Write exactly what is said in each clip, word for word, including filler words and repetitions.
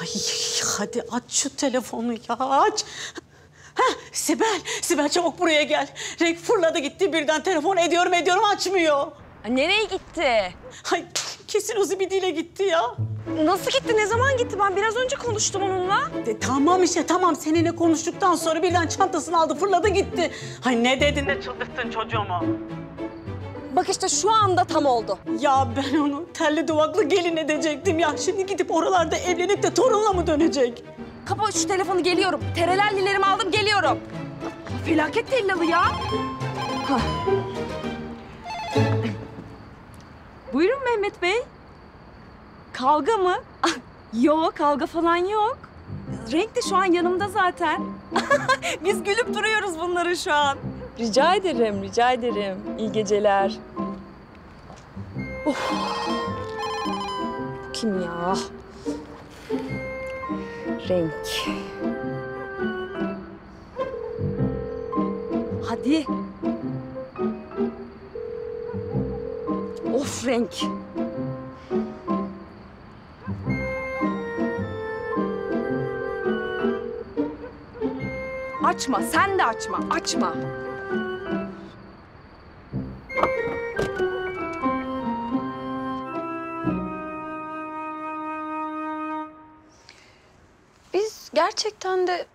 Ay hadi aç şu telefonu ya aç. Heh, Sibel, Sibel çabuk buraya gel. Renk fırladı gitti birden telefon ediyorum ediyorum açmıyor. Ha, nereye gitti? Ay kesin o zibidiyle gitti ya. Nasıl gitti? Ne zaman gitti? Ben biraz önce konuştum onunla. De, tamam işte tamam seninle konuştuktan sonra birden çantasını aldı fırladı gitti. Ay ne dedin de çıldırttın çocuğumu. Bak işte şu anda tam oldu. Ya ben onu telli duvaklı gelin edecektim ya. Şimdi gidip oralarda evlenip de torunla mı dönecek? Kapa şu telefonu, geliyorum. Terelellilerimi aldım, geliyorum. Felaket tellalı ya. Hah. Buyurun Mehmet Bey. Kavga mı? Yok, kavga falan yok. Renk de şu an yanımda zaten. Biz gülüp duruyoruz bunları şu an. Rica ederim, rica ederim. İyi geceler. Of. Kim ya? Renk. Hadi. Of Renk. Açma, sen de açma, açma. Biz gerçekten de...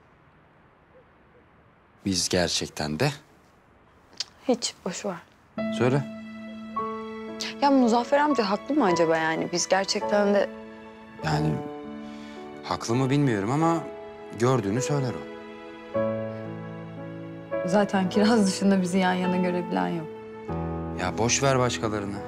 Biz gerçekten de... Hiç, boş ver. Söyle. Ya Muzaffer amca haklı mı acaba yani? Biz gerçekten de... Yani haklı mı bilmiyorum ama gördüğünü söyler o. Zaten Kiraz dışında bizi yan yana görebilen yok. Ya boş ver başkalarını.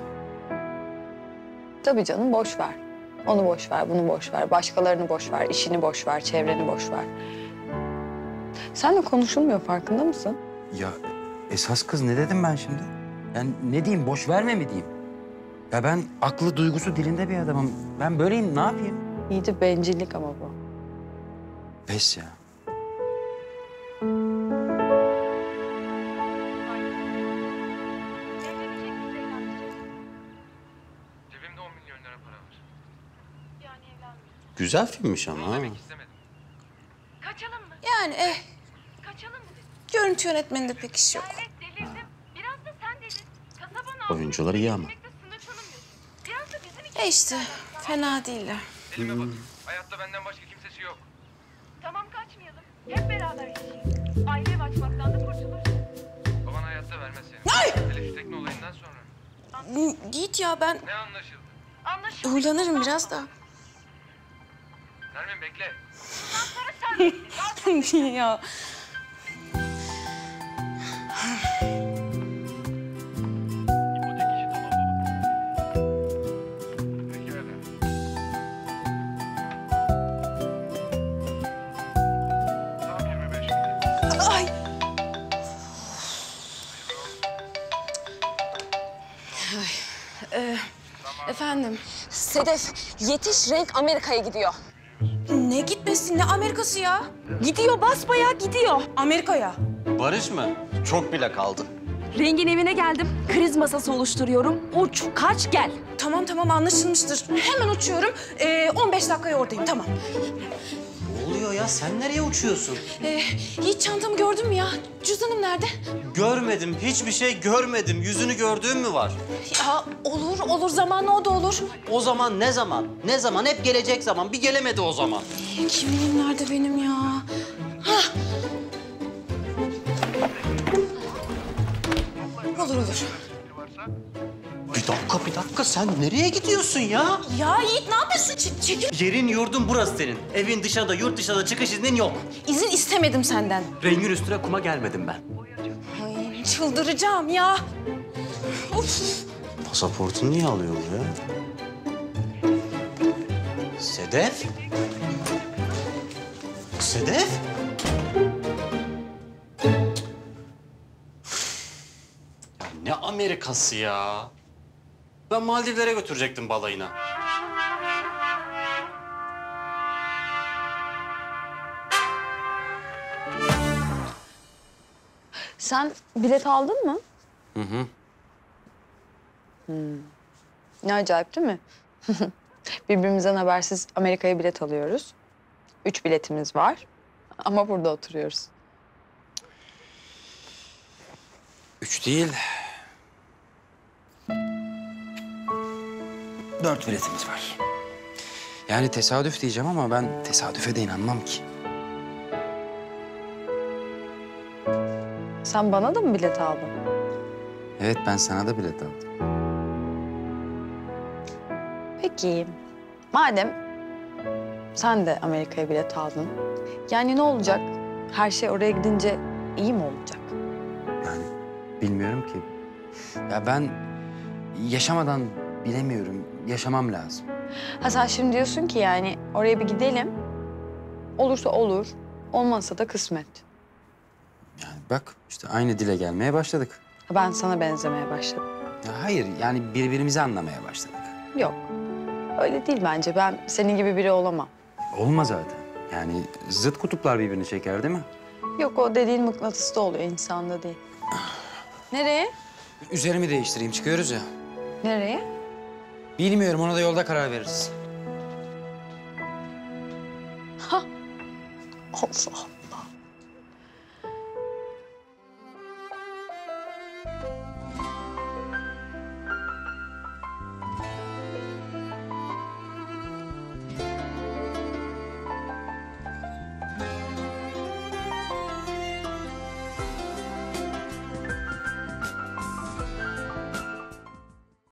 Tabii canım, boş ver. Onu boş ver, bunu boş ver, başkalarını boş ver, işini boş ver, çevreni boş ver. Seninle konuşulmuyor, farkında mısın? Ya esas kız ne dedim ben şimdi? Yani ne diyeyim, boş verme mi diyeyim? Ya ben aklı duygusu dilinde bir adamım. Ben böyleyim, ne yapayım? İyice bencillik ama bu. Pes ya. Cebimde on milyon lira para var. Yani evlenmiyorum. Güzel filmmiş ama. Demek istemedim. Kaçalım mı? Yani eh, Kaçalım mı dedim. görüntü yönetmeninde pek iş yok. Evet delirdim. Biraz da sen dedin. Kasabanın Oyuncular iyi ama. altında sınır tanımıyorsun. Biraz da bizim için. E işte, fena değiller. Elime bak. Hayatta benden başka kimsesi yok. Tamam kaçmayalım. Hep beraber yaşayalım. Aile ev açmaktan da kurtuluruz. Baban hayatta vermez seni. Ay! Hele şu tekne olayından sonra. Git ya, ben Ne anlaşıldı? Anlaşıldı. huylanırım biraz da. Nermin bekle. ya. İpotek işi tamam baba. Pekala. Tam yirmi beş gün. Ay. Ay. Ee, efendim, Sedef, yetiş, Renk Amerika'ya gidiyor. ne gitmesin, ne Amerikası ya? Gidiyor, basbayağı gidiyor. Amerika'ya. Barış mı? Çok bile kaldı. Rengin evine geldim. Kriz masası oluşturuyorum. Uç, kaç, gel. Tamam tamam, anlaşılmıştır. Hemen uçuyorum. Ee, on beş dakikaya oradayım, tamam. Ne oluyor ya? Sen nereye uçuyorsun? Ee, hiç çantamı gördün mü ya? Cüzdanım nerede? Görmedim. Hiçbir şey görmedim. Yüzünü gördüğün mü var? Ya olur, olur. Zamanla o da olur. O zaman ne zaman? Ne zaman? Hep gelecek zaman. Bir gelemedi o zaman. Kimliğim nerede benim ya? Hah. Olur olur. Bir dakika, bir dakika. Sen nereye gidiyorsun ya? Ya Yiğit ne yapıyorsun? Ç- çekil. Yerin yurdun burası senin. Evin dışarıda, yurt dışında çıkış iznin yok. İzin istemedim senden. Rengin üstüne kuma gelmedim ben. Ay çıldıracağım ya. Of. Pasaportunu niye alıyor bu ya? Sedef? Sedef? Ya ne Amerikası ya? Ben Maldivlere götürecektim balayına. Sen bilet aldın mı? Hı hı. Hmm. Ne acayip değil mi? Birbirimizden habersiz Amerika'ya bilet alıyoruz. Üç biletimiz var ama burada oturuyoruz. Üç değil. Dört biletimiz var. Yani tesadüf diyeceğim ama ben tesadüfe de inanmam ki. Sen bana da mı bilet aldın? Evet, ben sana da bilet aldım. Peki, madem sen de Amerika'ya bilet aldın, yani ne olacak? Her şey oraya gidince iyi mi olacak? Yani bilmiyorum ki. Ya ben yaşamadan bilemiyorum. Yaşamam lazım. Ha sen şimdi diyorsun ki yani oraya bir gidelim, olursa olur, olmazsa da kısmet. Yani bak işte aynı dile gelmeye başladık. Ben sana benzemeye başladım. Ya hayır, yani birbirimizi anlamaya başladık. Yok, öyle değil bence. Ben senin gibi biri olamam. Olma zaten. Yani zıt kutuplar birbirini çeker değil mi? Yok, o dediğin mıknatısta oluyor, insanda değil. Nereye? Üzerimi değiştireyim, çıkıyoruz ya. Nereye? Bilmiyorum, ona da yolda karar veririz. Allah.